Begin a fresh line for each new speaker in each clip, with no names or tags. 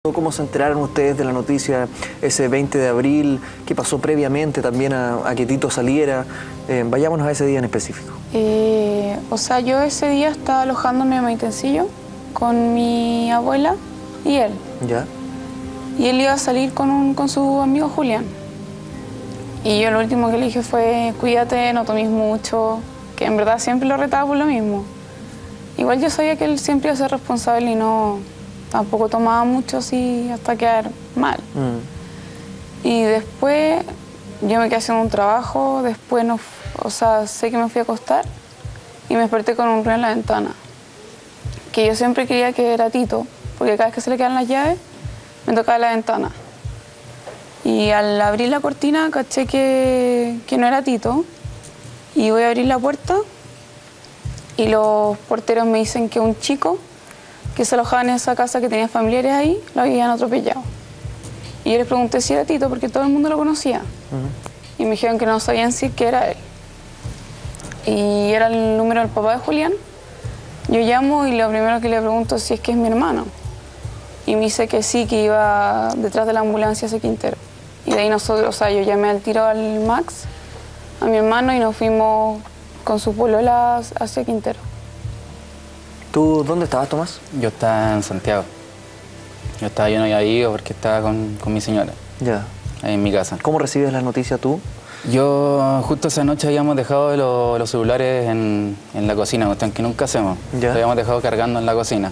¿Cómo se enteraron ustedes de la noticia ese 20 de abril? ¿Qué pasó previamente también a que Tito saliera? Vayámonos a ese día en específico.
O sea, yo ese día estaba alojándome en Maitencillo con mi abuela y él.
¿Ya?
Y él iba a salir con su amigo Julián. Y yo lo último que le dije fue, cuídate, no tomes mucho, que en verdad siempre lo retaba por lo mismo. Igual yo sabía que él siempre iba a ser responsable y no... Tampoco tomaba mucho así hasta quedar mal. Y después yo me quedé haciendo un trabajo, después no, o sea, sé que me fui a acostar y me desperté con un ruido en la ventana. Que yo siempre creía que era Tito, porque cada vez que se le quedan las llaves, me tocaba la ventana. Y al abrir la cortina caché que no era Tito y voy a abrir la puerta y los porteros me dicen que un chico que se alojaba en esa casa que tenía familiares ahí, lo habían atropellado. Y yo les pregunté si era Tito, porque todo el mundo lo conocía. Y me dijeron que no sabían si que era él. Y era el número del papá de Julián. Yo llamo y lo primero que le pregunto es si es que es mi hermano. Y me dice que sí, que iba detrás de la ambulancia hacia Quintero. Y de ahí nosotros, o sea, yo llamé al tiro al Max, a mi hermano, y nos fuimos con su polola hacia Quintero.
¿Tú dónde estabas, Tomás?
Yo estaba en Santiago. Yo no había ido porque estaba con mi señora.
Ya.
Ahí en mi casa.
¿Cómo recibes la noticia tú?
Yo justo esa noche habíamos dejado los celulares en la cocina, cuestión que nunca hacemos.
Ya.
Lo habíamos dejado cargando en la cocina.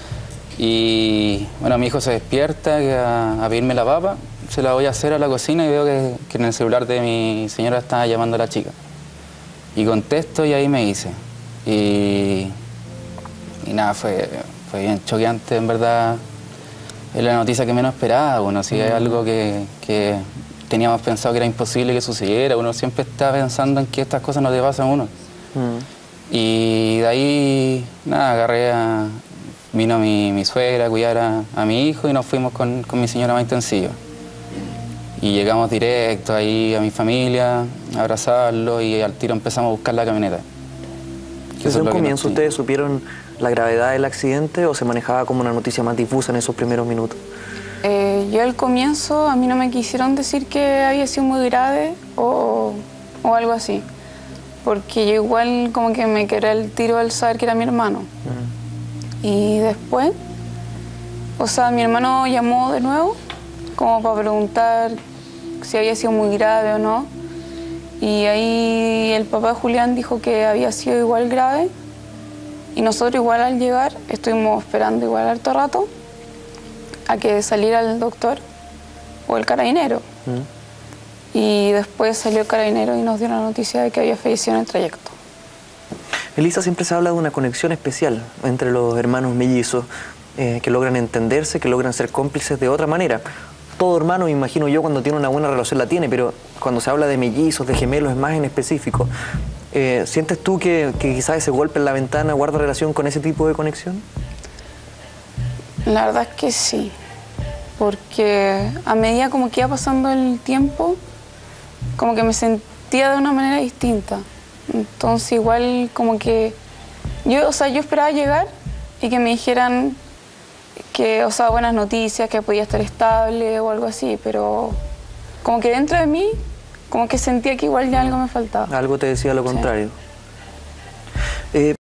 Y bueno, mi hijo se despierta a pedirme la papa, se la voy a hacer a la cocina y veo que en el celular de mi señora está llamando a la chica. Y contesto y ahí me dice. Y nada, fue bien choqueante, en verdad. Es la noticia que menos esperaba. Bueno, si hay algo que teníamos pensado que era imposible que sucediera, uno siempre está pensando en que estas cosas no le pasan a uno. Y de ahí, nada, vino mi suegra a cuidar a mi hijo y nos fuimos con mi señora Maitencillo. Y llegamos directo ahí a mi familia, a abrazarlo y al tiro empezamos a buscar la camioneta.
¿Desde un comienzo ustedes supieron la gravedad del accidente o se manejaba como una noticia más difusa en esos primeros minutos?
Yo al comienzo a mí no me quisieron decir que había sido muy grave o algo así, porque yo igual como que me quedé el tiro al saber que era mi hermano. Y después, o sea, mi hermano llamó de nuevo como para preguntar si había sido muy grave o no. Y ahí el papá de Julián dijo que había sido igual grave. Y nosotros igual al llegar estuvimos esperando igual harto rato a que saliera el doctor o el carabinero. Y después salió el carabinero y nos dio la noticia de que había fallecido en el trayecto.
Elisa, siempre se habla de una conexión especial entre los hermanos mellizos, que logran entenderse, que logran ser cómplices de otra manera. Todo hermano, me imagino yo, cuando tiene una buena relación la tiene, pero cuando se habla de mellizos, de gemelos, es más en específico. ¿Sientes tú que quizás ese golpe en la ventana guarda relación con ese tipo de conexión?
La verdad es que sí, porque a medida como que iba pasando el tiempo, como que me sentía de una manera distinta. Entonces igual como que yo esperaba llegar y que me dijeran que, o sea, buenas noticias, que podía estar estable o algo así, pero como que dentro de mí, como que sentía que igual ya algo me faltaba.
Algo te decía lo contrario.
Sí.